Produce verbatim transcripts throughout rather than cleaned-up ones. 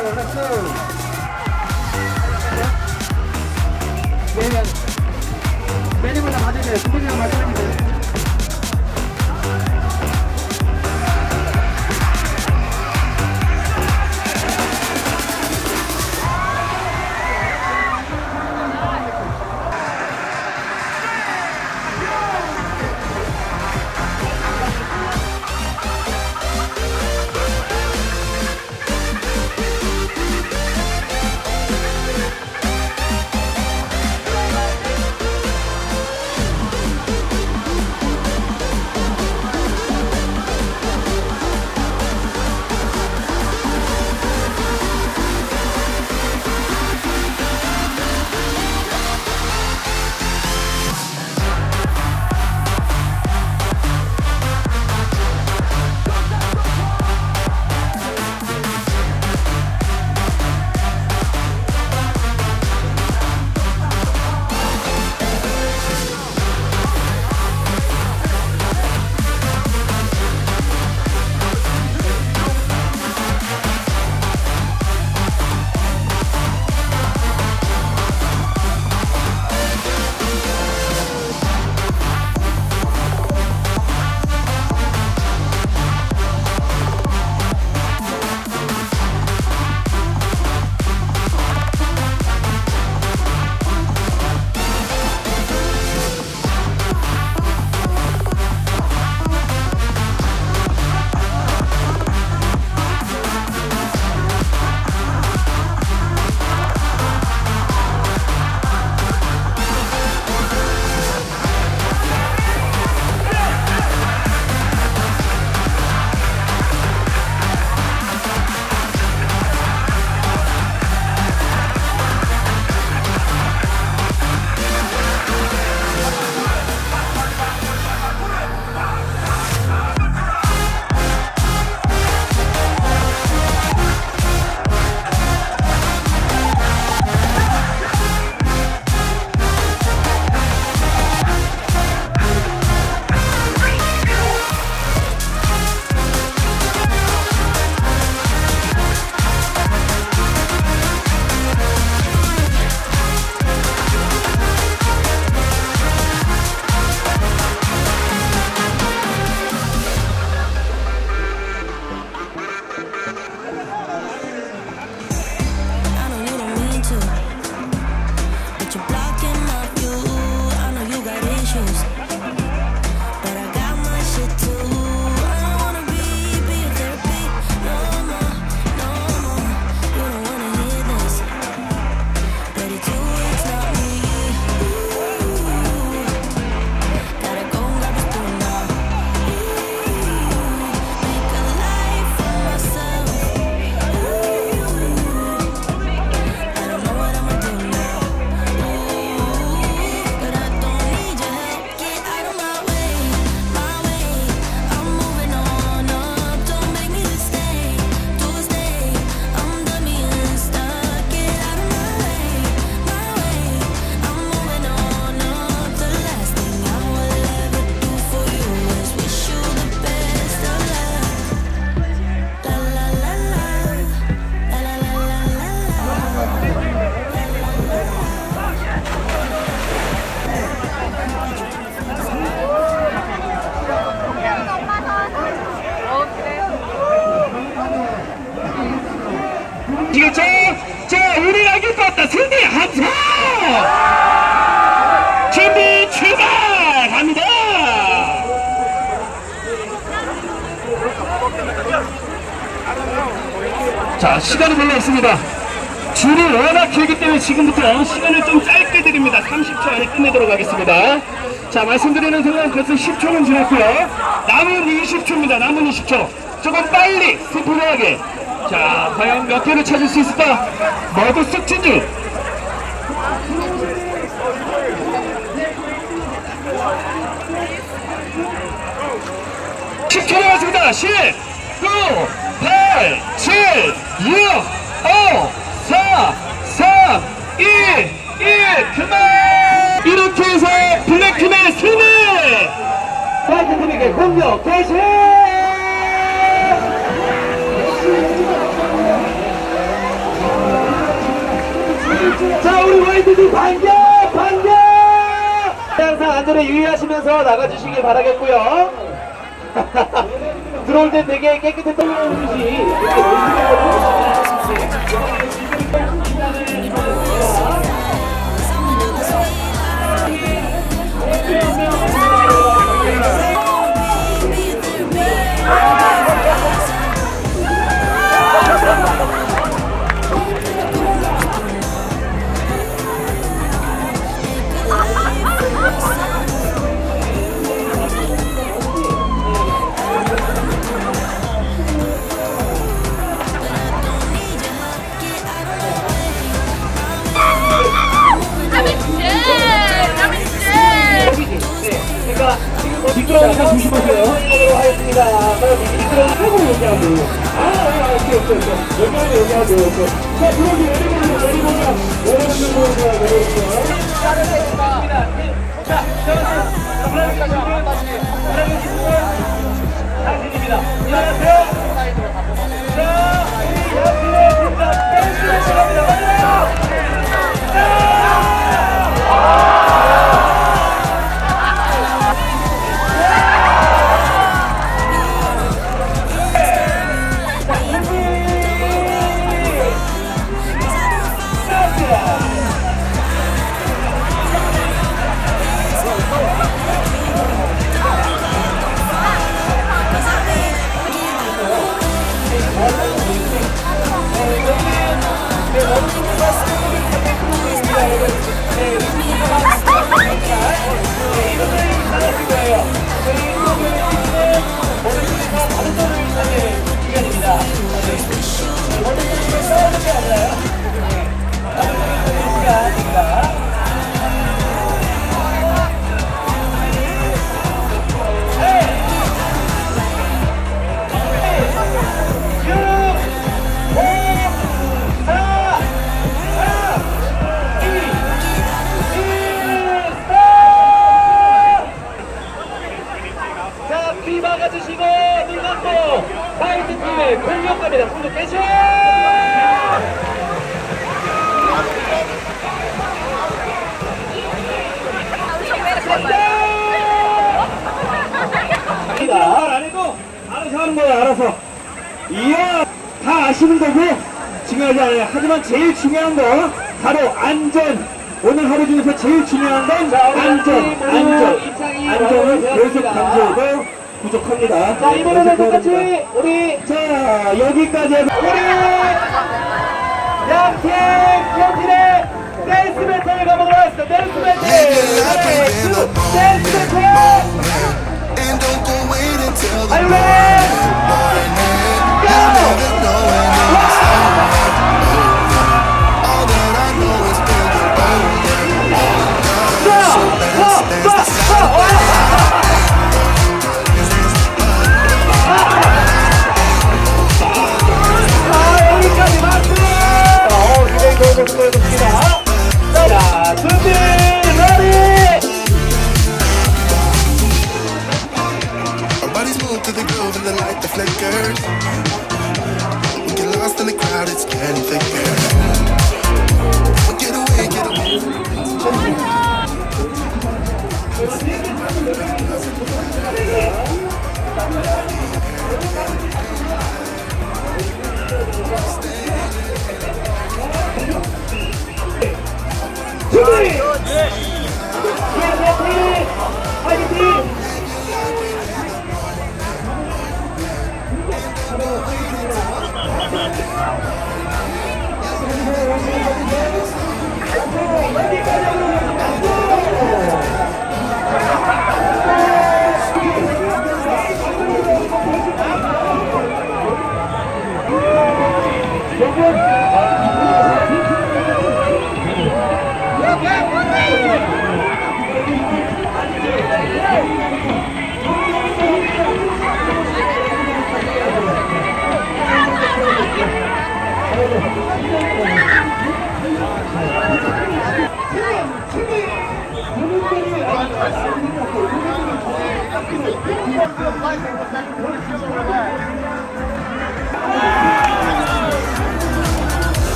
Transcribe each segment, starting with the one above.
매니보다 맞으세요. 두분이랑 맞으면 돼요. 아시겠죠? 자, 우리 아기 봤다. 승리 함성! 준비 출발합니다! 자, 시간이 별로 없습니다. 줄이 워낙 길기 때문에 지금부터 시간을 좀 짧게 드립니다. 삼십 초 안에 끝내도록 하겠습니다. 자, 말씀드리는 순간 벌써 십 초는 지났고요. 남은 이십 초입니다. 남은 이십 초. 조금 빨리, 스피드하게. 자, 과연 몇 개를 찾을 수 있을까? 모두 쑥 진주! 십 초 남았습니다. 십, 구, 팔, 칠, 육, 오, 사, 삼, 이, 일, 그만! 이렇게 해서 블랙팀의 승리! 화이트팀에게 공격 개시! 안전에 유의하시면서 나가주시길 바라겠고요. 들어올 땐 되게 깨끗했던 것이 미끄러우니까 조심하세요. 하도록 하겠습니다. 미끄러우니까 하고 얘기하고. 아, 아, 오케이, 오케이, 오케이. 여기하고 여기하고. 자, 들어오기 내리보자, 내리보자. 내리보자, 내리보자. 자, 자, 브라질까지 한번 다시. 브라질 사진입니다. 일어나세요. 자, 우리 여신의 진짜 댄스를 시작합니다. 자! 막아주시고 눈 감고 화이트 팀의 공격갑니다. 공격 개시! 안 해도 알아서 하는 거야. 알아서. 이야, 다 아시는 거고 중요하지 않아요. 하지만 제일 중요한 거 바로 안전. 오늘 하루 중에서 제일 중요한 건 안전, 안전, 안전을 계속 강조하고 부족합니다. 자, 이번에는 똑같이 우리 자 여기까지 해서 우리 양팀 양팀의 댄스 배틀을 가보도록 하겠습니다. 댄스 배틀, 댄스 배틀. Are you ready? 자, 준비, ready! Our bodies move to the groove and the light that flickers. We get lost in the crowd, it's getting thicker. We get away, get away.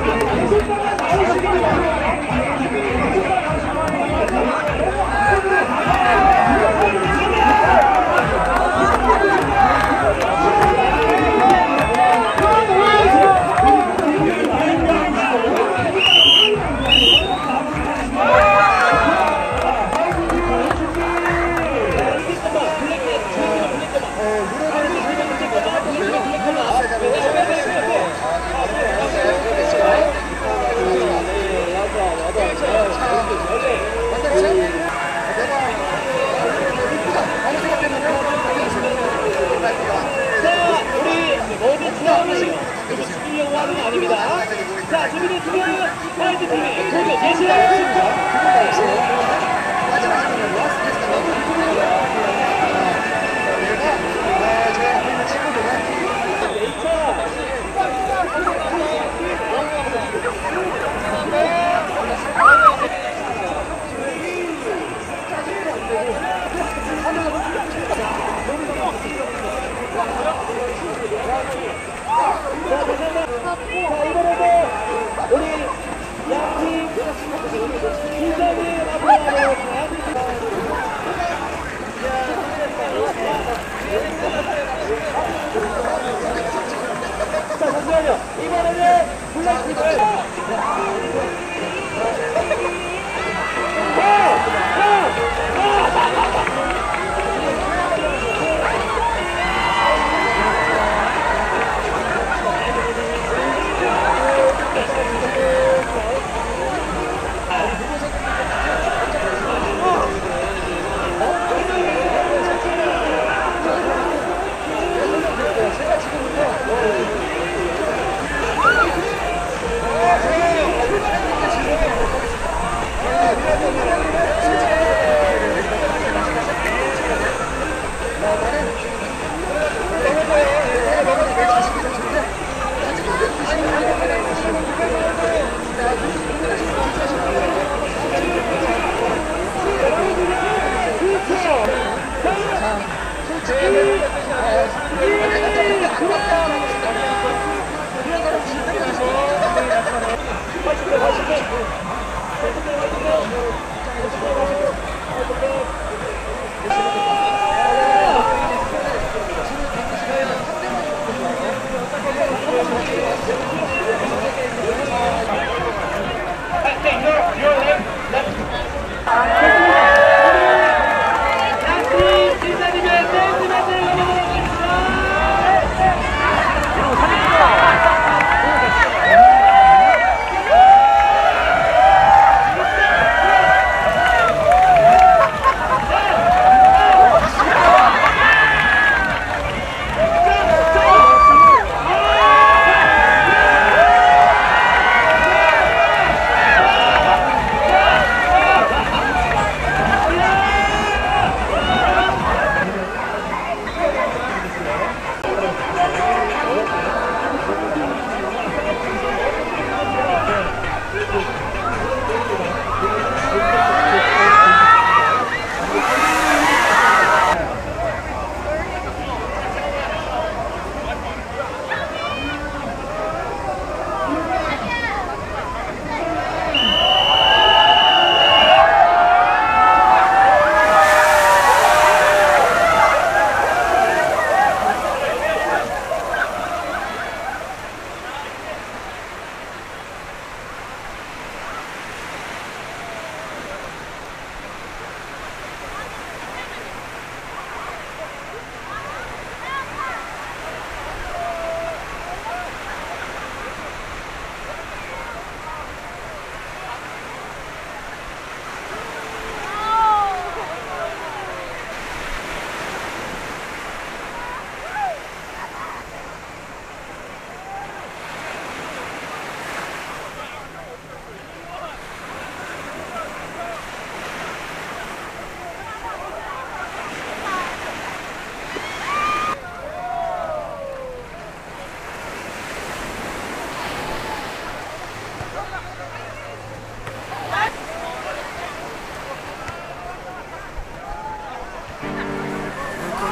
자, 준비됐으면 화이트 팀이 공격 제시하겠습니다. 자, 잠시만요. 이번에는 블랙팀을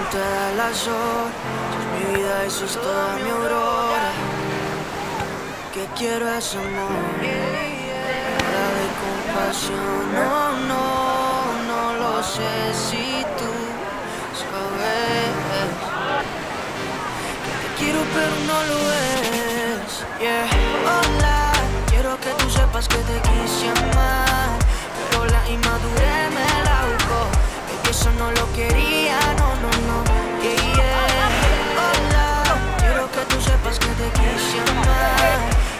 Las horas, tú eres mi vida y sos toda mi aurora. que quiero es amor, nada de compasión. No, no, no lo sé si tú sabes que te quiero pero no lo es. Yeah. Hola, quiero que tú sepas que te quise amar, pero la inmadurez me la buscó. Baby, eso no lo quería, no, no, no. Yeah, yeah. Hola, quiero que tú sepas que te quise amar,